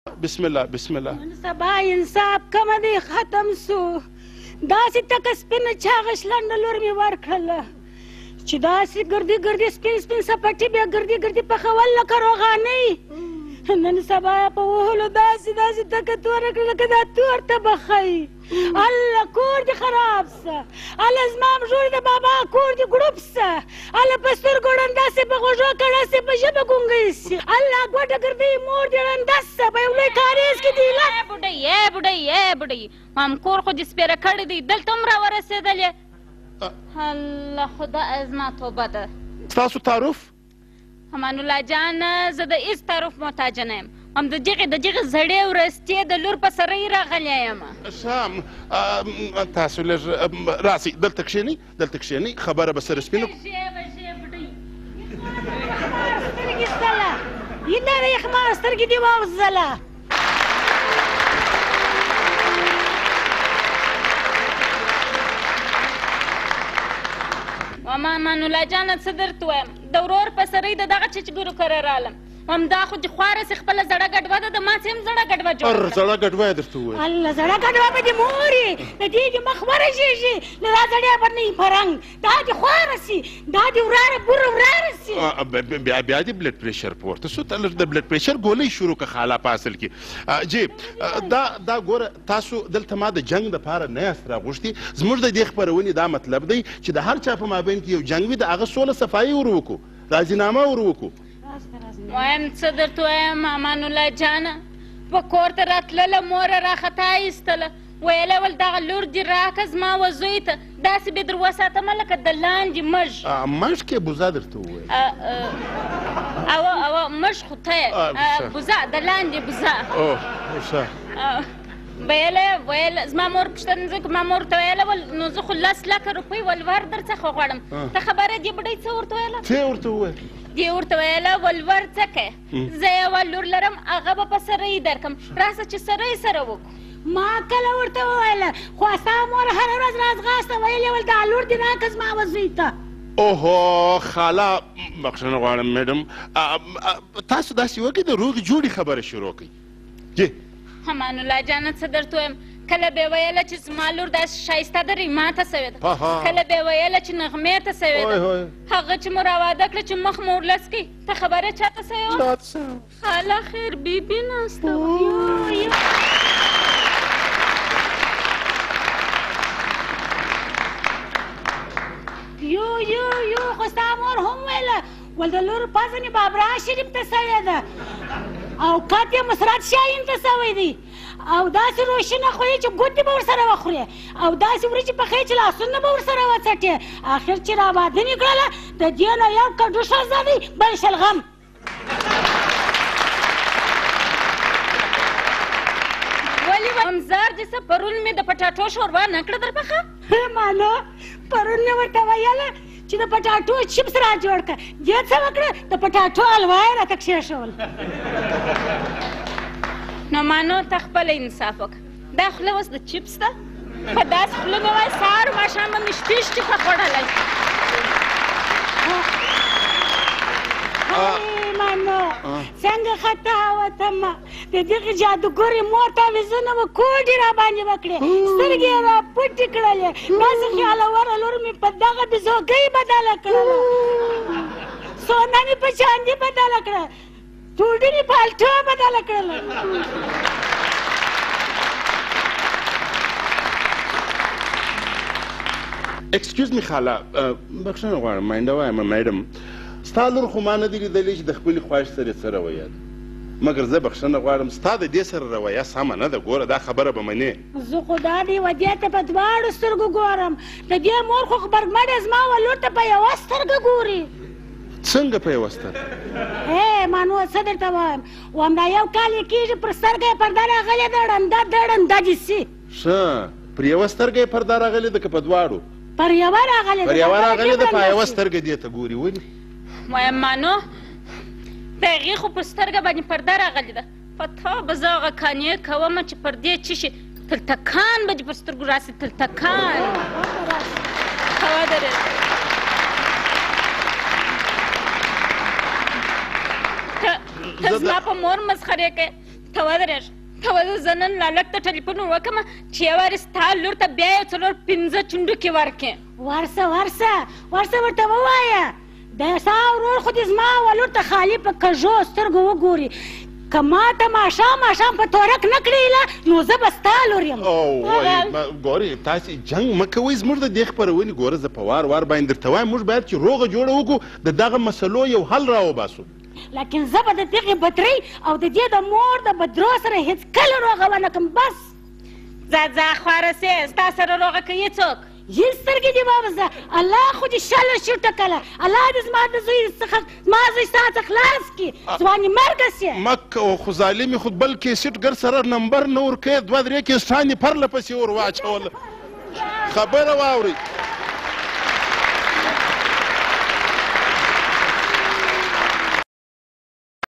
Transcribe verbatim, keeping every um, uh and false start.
بسم الله بسم الله. نن سبا انصاف کم دی ختم سو داسې تک سپینه چاغه شلنډه لور مې ورکړله چې داسې ګردي ګردي سپین سپین سپټي بیا ګردي ګردي پخول لکه روغانۍ. نن سبا په وهلو داسې داسې تکه توره کړه لکه دا تور ته بخی. الله کور دې خراب سه، الله زما مژور د بابا کور دې ګړوب سه، الله په سترګو ړنده سې په غوږو کڼه سې په ژبه ګونګۍ سې، الله ګوډه ګردۍ مور دې ړنده سه په یو لوی کاریز کې دې له بوډۍ ای بوډۍ ای بوډۍ مام کور خو دې سپېره کړی دی دلته هم راورسېدلې. الله خدا زما توبه ده. ستاسو تعارف؟ امان الله جان زه د هېڅ تعارف محتاجه نه یم، هم د جغې د جغې زړې ورستې د لور په سره یې راغلی یم. ښه تاسو لږ راسئ دلته کښېنئ دلته کښېنئ خبره به سره سپینو سترګې ستله یداره یې خمار سترګې دې واغزله. ماما امان الله جانه څه درته وایم د ورور په سره یې د دغه چچګرو کره رالم، همدا خو دې خواره سې خپله زړه ګډوه ده د ما څه هم زړه ګډوه جوړه کړه. زړه ګډوه یې درته وویل؟ الله زړه ګډوه به دې مورې د دې دې مخ ورژېږي له دا زړیا به نه وي فرنګ دا دې خواره سي دا دې وراره بوره وراره سي. بیا بیا دې بلډ پریشر پورته سو ته لږ د بلډ پریشر ګولۍ شروع کړه خاله په اصل کې. جی دا دا ګوره تاسو دلته ما د جنګ دپاره نه یاست راغوښتي، زموږ د دې خپرونې دا مطلب دی چې د هر چا په مابین کې یو جنګ وي د هغه سوله صفایي ور وکړو، راضینامه ور وکړو. وایم څه درته وایم امان الله جانه په کور ته راتلله موره راخطا ایستله ویله ول دغه لور دې راکه زما و زوی ته داسې به در وساتمه لکه د لاندې مژ. مژ کې بوزه درته وویل؟ اوه اوه مژ خو ته یې بوزه د لاندې بوزه. اوه ښه ویله ویل زما مور پوښتنه ځکه ما مور ته ویله ول نو زه خو لس لکه روپۍ ولور در څخه غواړم. ته خبره دې بوډۍ څه ورته ویله؟ څه ورته وویل؟ دې ورته ویله ولور څه کوې زه یوه لور لرم هغه به په سره یې درکړم راسه چې سره یې سره وکړو. ما کله ورته وویله خو ستا مور هره ورځ راځغاسته ویلې ول دا لور دې راکړه زما وزوی ته. اوهو خاله بخښنه غواړم میډم تاسو داسې وکړئ د روغې جوړې خبره شروع کړئ. جی امان الله جانه څه درته وایم کله به یې ویله چې زما لور داسې ښایسته ده ریما ته سوې ده، کله به یې ویله چې نغمې ته سوې ده، هغه چې مو راواده کړه چې مخ مو ورلس کړي ته خبره چاته سوې وه؟ خاله خیر بیبي ناسته وه. یو یو یو خو ستا مور هم ویله ول د لور پزه مې بابرا شریف ته سوې ده او کات یې مسرات شاهین ته سوی دی او داسې روشنه خویې چې ګوتې به ورسره وخورې او داسې وریجې پخې چې لاسونه به ورسره وڅټې اخر چې راواده مې کړله د دې نه یو کډو ښځه دی بل شلغم. ولې همزار دې څه پرون مې د پټاټو شوروا نه کړه در پخه؟ مانو پرون مې ورته ویله چې د پټاټو چپس را جوړ کړه دې څه وکړه د پټاټو حلوا یې راته کښېښول. نو مانو ته خپله انصاف وکړه دا خوله اوس د چپس ده په داسې خوله مې وایي سهار ماښام به مې شپې شپې ته خوړلی. مانو څنګه خطا وتمه د دغې جادوګرې مور تاویزونه به کوډې را باندې وکړې سترګې یې را پټې کړلې داسې خیالوره لور مې په دغه بزوګۍ بدله کړله سونه مې په چاندي بدله کړه ټوډې مې پالټو بدله کړله. ایکسکیوز می خاله بخښنه غواړم ماینده وایم میډم ستا لور خو ما نه دي لیدلی چې د خپلې خواهش سره یې څه رویه ده مګر زه بخښنه غواړم ستا د دې سره رویه سمه نه ده ګوره دا خبره به منې. زه خو دا دې ودې ته په دواړو سترګو ګورم د دې مور خو غبرګمډې زما و لور ته په یوه سترګه ګوري. څنګه په یوه سترګه؟ ای مانو څه درته وایم وایم دا یو کال یې کېږي پر سترګه یې پرده راغلې ده ړنده ده ړنده دې سي. ښه پر یوه سترګه یې پرده راغلې ده که په دواړو؟ پر یوه راغلې ده. پر یوه راغلې ده په یوه سترګه دې ته ګوري ولې؟ وایم مانو د هغې خو په سترګه باندې پرده راغلې ده په تا به زه هغه کانې کومه چې پردې څه شي تلتکان به دې پر سترګو راسي تلتکان هوا درېږه. ته زما په مور مسخرې کوې ته ودرېږه ته ودرېږه زه نن لالک ته ټلیفون وکړم چې یو وارې ستا لور ته بیا یو څلور پنځه چونډکې ورکړې ورسه ورسه ورسه ورته ووایه د ستا ورور خو دې زما ولور ته خالي په کږو سترګو وګوري که ما ته ماښام ماښام په تورک نه کړې نو زه به ستا لور یم ګورې تاسې جنګ مه کوئ زموږ د دې خپرونې ګوره زه په وار وار باندې درته وایم موږ باید چې روغه جوړه وکړو د دغه مسلو یو حل راوباسو لیکن زه به د دغې بطرۍ او د دې د مور د بدرو سره هېڅکله روغه ونه کړم بس ځه ځه خواره سې ستا سره روغه کوي څوک هېڅ سترګې دې مه وزه الله خو دې شله شي ټکله الله دې زما د زوی څخه زما زوی ستا څخه خلاص کړي ځوانې مرګه سې مه کوه خو ظالمې خو بل کیسټ ګر سره نمبر نه ورکوې دوه درې کیسټان یې پرله پسې ور واچوله خبره واورئ